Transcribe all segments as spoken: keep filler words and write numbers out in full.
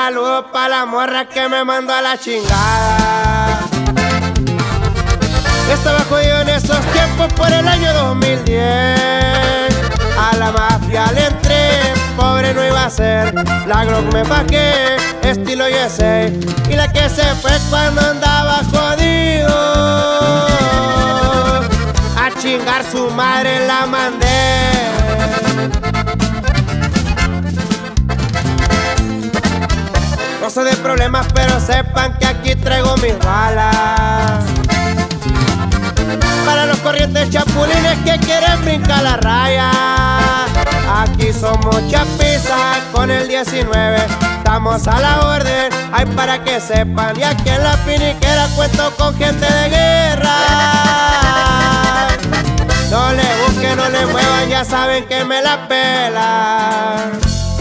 saludo pa' la morra que me mandó a la chingada. Estaba jodido en esos tiempos por el año dos mil diez. A la mafia le entré, pobre no iba a ser. La Glock me bajé, estilo U S A. Y la que se fue cuando andaba jodido, a chingar su madre la mandé. No soy de problemas, pero sepan que aquí traigo mis balas. Para los corrientes chapulines que quieren brincar la raya, aquí somos chapiza con el diecinueve. Estamos a la orden, hay para que sepan. Y aquí en la finiquera cuento con gente de guerra. No le busquen, no le muevan, ya saben que me la pelan.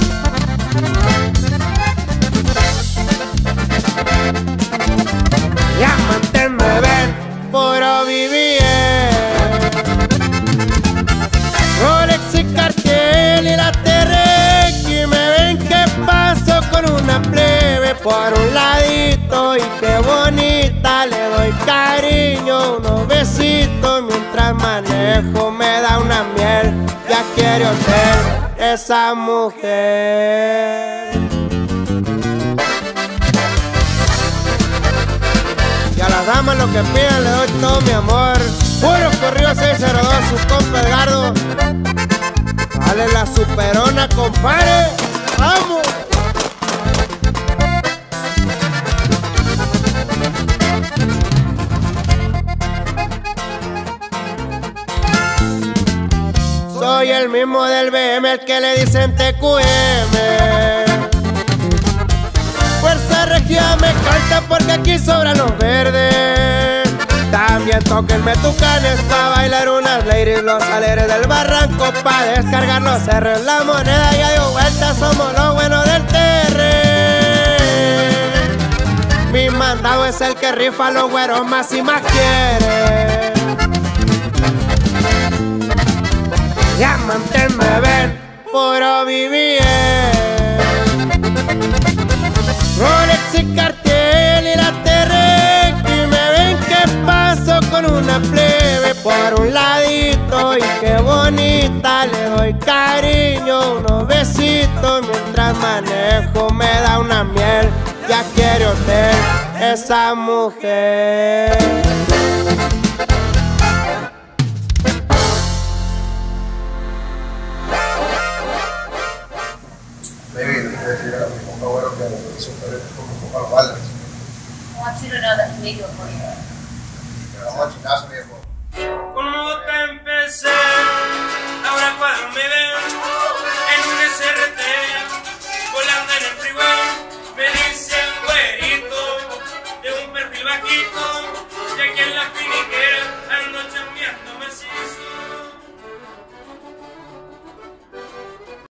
Ya manténme ven, puro vivir. Rolex y Cartier y la T R X. Me ven que paso con una plebe por un ladito. Y qué bonita, le doy cariño, unos besitos. Mientras manejo me da una miel. Ya quiero ser esa mujer. Y a las damas lo que pidan le doy todo mi amor. Puro corrido seis cero dos, su compa Edgardo. Dale la superona, compadre. ¡Vamos! Soy el mismo del B M, el que le dicen T Q M. Fuerza Regia me canta porque aquí sobran los verdes. También tóquenme tucanes pa' bailar unas ladies. Los aleres del barranco pa' descargar los cerros. La moneda ya dio vuelta, somos los buenos del terre. Mi mandado es el que rifa, los güeros más y más quiere. Ya manténme ven, puro vivir. Rolex y Cartier y la T R X. Y me ven que paso con una plebe por un ladito. Y qué bonita, le doy cariño, unos besitos. Mientras manejo me da una miel. Ya quiero ser esa mujer. Baby, te decir a mi compa bueno que son diferentes como compa los balas. I want you to know that we do it for you. Pero vamos a chingazo, viejo. ¿Cómo te empecé? Ahora cuando me ven en un S R T, volando en el freeway, me dicen güerito, de un perfil bajito.